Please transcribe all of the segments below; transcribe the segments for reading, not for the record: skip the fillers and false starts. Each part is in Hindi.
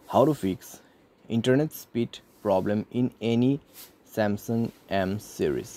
How to fix internet speed problem in any Samsung M series।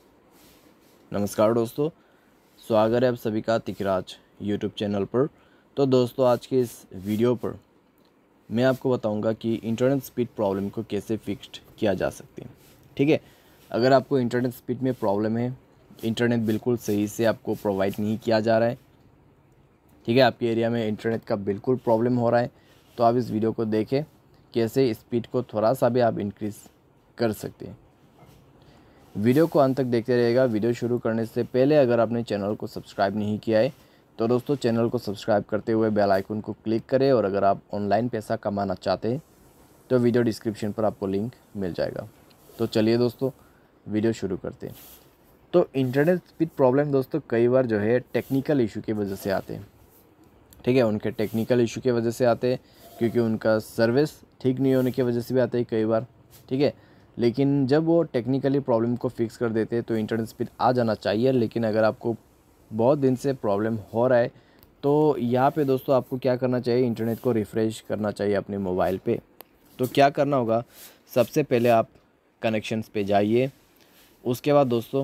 नमस्कार दोस्तों, स्वागत है आप सभी का तिकराज यूट्यूब चैनल पर। तो दोस्तों, आज के इस वीडियो पर मैं आपको बताऊंगा कि इंटरनेट स्पीड प्रॉब्लम को कैसे फिक्स्ड किया जा सकती है। ठीक है, अगर आपको इंटरनेट स्पीड में प्रॉब्लम है, इंटरनेट बिल्कुल सही से आपको प्रोवाइड नहीं किया जा रहा है, ठीक है, आपके एरिया में इंटरनेट का बिल्कुल प्रॉब्लम हो रहा है, तो आप इस वीडियो को देखें कैसे स्पीड को थोड़ा सा भी आप इंक्रीज़ कर सकते हैं। वीडियो को अंत तक देखते रहिएगा। वीडियो शुरू करने से पहले अगर आपने चैनल को सब्सक्राइब नहीं किया है तो दोस्तों चैनल को सब्सक्राइब करते हुए बेल आइकन को क्लिक करें, और अगर आप ऑनलाइन पैसा कमाना चाहते हैं तो वीडियो डिस्क्रिप्शन पर आपको लिंक मिल जाएगा। तो चलिए दोस्तों, वीडियो शुरू करते हैं। तो इंटरनेट स्पीड प्रॉब्लम दोस्तों कई बार जो है टेक्निकल इशू की वजह से आते हैं। ठीक है, उनके टेक्निकल इशू की वजह से आते हैं, क्योंकि उनका सर्विस ठीक नहीं होने की वजह से भी आते हैं कई बार। ठीक है, लेकिन जब वो टेक्निकली प्रॉब्लम को फिक्स कर देते हैं तो इंटरनेट स्पीड आ जाना चाहिए। लेकिन अगर आपको बहुत दिन से प्रॉब्लम हो रहा है तो यहाँ पे दोस्तों आपको क्या करना चाहिए, इंटरनेट को रिफ़्रेश करना चाहिए अपने मोबाइल पे। तो क्या करना होगा, सबसे पहले आप कनेक्शंस पे जाइए। उसके बाद दोस्तों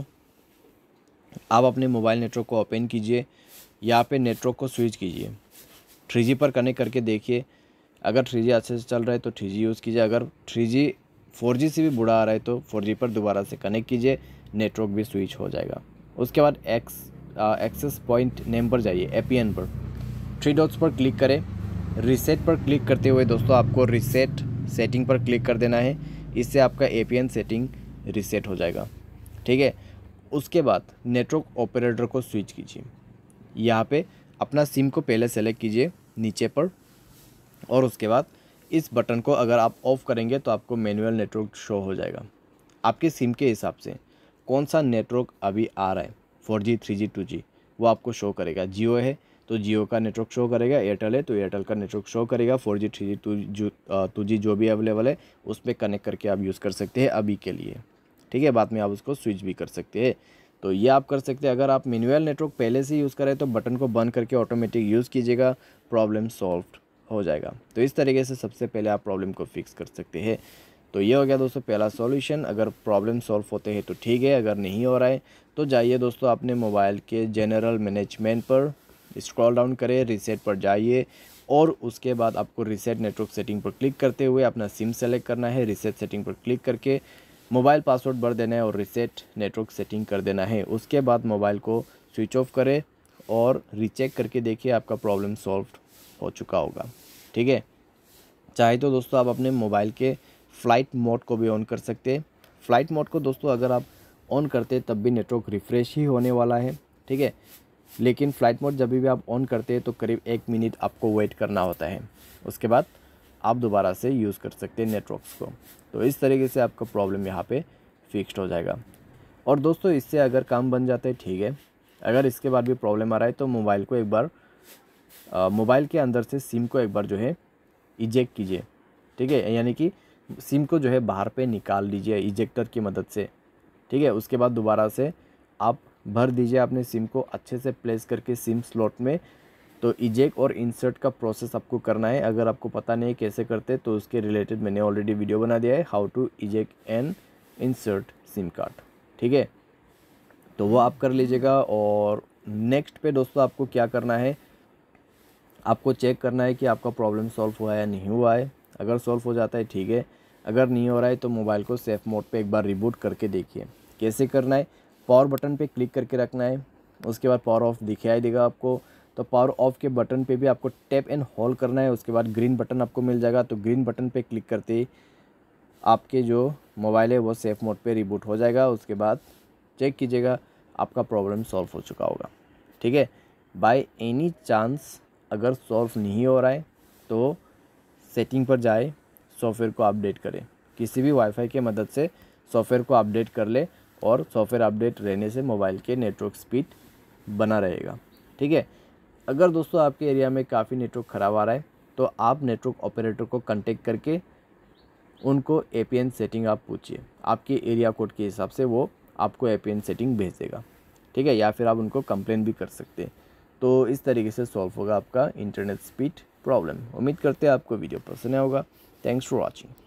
आप अपने मोबाइल नेटवर्क को ओपन कीजिए, यहाँ पे नेटवर्क को स्विच कीजिए, 3G पर कनेक्ट करके देखिए। अगर 3G अच्छे से चल रहा है तो 3G यूज़ कीजिए, अगर 3G 4G से भी बुरा आ रहा है तो 4G पर दोबारा से कनेक्ट कीजिए, नेटवर्क भी स्विच हो जाएगा। उसके बाद एक्सेस पॉइंट नेम पर जाइए, APN पर 3 डॉट्स पर क्लिक करें। रीसेट पर क्लिक करते हुए दोस्तों आपको रीसेट सेटिंग पर क्लिक कर देना है। इससे आपका APN सेटिंग रीसेट हो जाएगा। ठीक है, उसके बाद नेटवर्क ऑपरेटर को स्विच कीजिए। यहाँ पे अपना सिम को पहले सेलेक्ट कीजिए नीचे पर, और उसके बाद इस बटन को अगर आप ऑफ़ करेंगे तो आपको मैनुअल नेटवर्क शो हो जाएगा। आपके सिम के हिसाब से कौन सा नेटवर्क अभी आ रहा है, 4G 3G 2G, वो आपको शो करेगा। जियो है तो जियो का नेटवर्क शो करेगा, एयरटेल है तो एयरटेल का नेटवर्क शो करेगा। 4G 3G 2G जो भी अवेलेबल है उस पर कनेक्ट करके आप यूज़ कर सकते हैं अभी के लिए। ठीक है, बाद में आप उसको स्विच भी कर सकते हैं। तो ये आप कर सकते हैं। अगर आप मैनुअल नेटवर्क पहले से यूज़ करें तो बटन को बंद करके ऑटोमेटिक यूज़ कीजिएगा, प्रॉब्लम सॉल्व हो जाएगा। तो इस तरीके से सबसे पहले आप प्रॉब्लम को फिक्स कर सकते हैं। तो ये हो गया दोस्तों पहला सॉल्यूशन। अगर प्रॉब्लम सॉल्व होते हैं तो ठीक है, अगर नहीं हो रहा है तो जाइए दोस्तों अपने मोबाइल के जनरल मैनेजमेंट पर स्क्रॉल डाउन करें, रीसेट पर जाइए, और उसके बाद आपको रीसेट नेटवर्क सेटिंग पर क्लिक करते हुए अपना सिम सेलेक्ट करना है। रीसेट सेटिंग पर क्लिक करके मोबाइल पासवर्ड भर देना है और रीसेट नेटवर्क सेटिंग कर देना है। उसके बाद मोबाइल को स्विच ऑफ करें और रीचेक करके देखिए आपका प्रॉब्लम सॉल्व हो चुका होगा। ठीक है, चाहे तो दोस्तों आप अपने मोबाइल के फ़्लाइट मोड को भी ऑन कर सकते हैं। फ़्लाइट मोड को दोस्तों अगर आप ऑन करते हैं तब भी नेटवर्क रिफ़्रेश ही होने वाला है। ठीक है, लेकिन फ़्लाइट मोड जब भी आप ऑन करते हैं तो करीब 1 मिनट आपको वेट करना होता है। उसके बाद आप दोबारा से यूज़ कर सकते हैं नेटवर्क्स को। तो इस तरीके से आपका प्रॉब्लम यहाँ पे फिक्स्ड हो जाएगा। और दोस्तों इससे अगर काम बन जाता है ठीक है, अगर इसके बाद भी प्रॉब्लम आ रहा है तो मोबाइल को एक बार मोबाइल के अंदर से सिम को एक बार जो है इजेक्ट कीजिए। ठीक है, यानी कि सिम को जो है बाहर पे निकाल दीजिए इजेक्टर की मदद से। ठीक है, उसके बाद दोबारा से आप भर दीजिए अपने सिम को अच्छे से प्लेस करके सिम स्लॉट में। तो इजेक्ट और इंसर्ट का प्रोसेस आपको करना है। अगर आपको पता नहीं है कैसे करते तो उसके रिलेटेड मैंने ऑलरेडी वीडियो बना दिया है, how to eject and insert SIM card. ठीक है, तो वो आप कर लीजिएगा। और नेक्स्ट पे दोस्तों आपको क्या करना है, आपको चेक करना है कि आपका प्रॉब्लम सॉल्व हुआ है या नहीं हुआ है। अगर सॉल्व हो जाता है ठीक है, अगर नहीं हो रहा है तो मोबाइल को सेफ मोड पे एक बार रिबूट करके देखिए। कैसे करना है, पावर बटन पे क्लिक करके रखना है। उसके बाद पावर ऑफ दिखाई देगा आपको, तो पावर ऑफ के बटन पे भी आपको टैप एंड होल्ड करना है। उसके बाद ग्रीन बटन आपको मिल जाएगा, तो ग्रीन बटन पे क्लिक करते ही आपके जो मोबाइल है वो सेफ मोड पे रिबूट हो जाएगा। उसके बाद चेक कीजिएगा आपका प्रॉब्लम सॉल्व हो चुका होगा। ठीक है, बाय एनी चांस अगर सॉल्व नहीं हो रहा है तो सेटिंग पर जाए, सॉफ्टवेयर को अपडेट करें। किसी भी वाईफाई के मदद से सॉफ्टवेयर को अपडेट कर ले, और सॉफ्टवेयर अपडेट रहने से मोबाइल के नेटवर्क स्पीड बना रहेगा। ठीक है, अगर दोस्तों आपके एरिया में काफ़ी नेटवर्क ख़राब आ रहा है तो आप नेटवर्क ऑपरेटर को कांटेक्ट करके उनको APN सेटिंग आप पूछिए। आपके एरिया कोड के हिसाब से वो आपको APN सेटिंग भेज देगा। ठीक है, या फिर आप उनको कंप्लेन भी कर सकते हैं। तो इस तरीके से सॉल्व होगा आपका इंटरनेट स्पीड प्रॉब्लम। उम्मीद करते हैं आपको वीडियो पसंद आया होगा। Thanks for watching.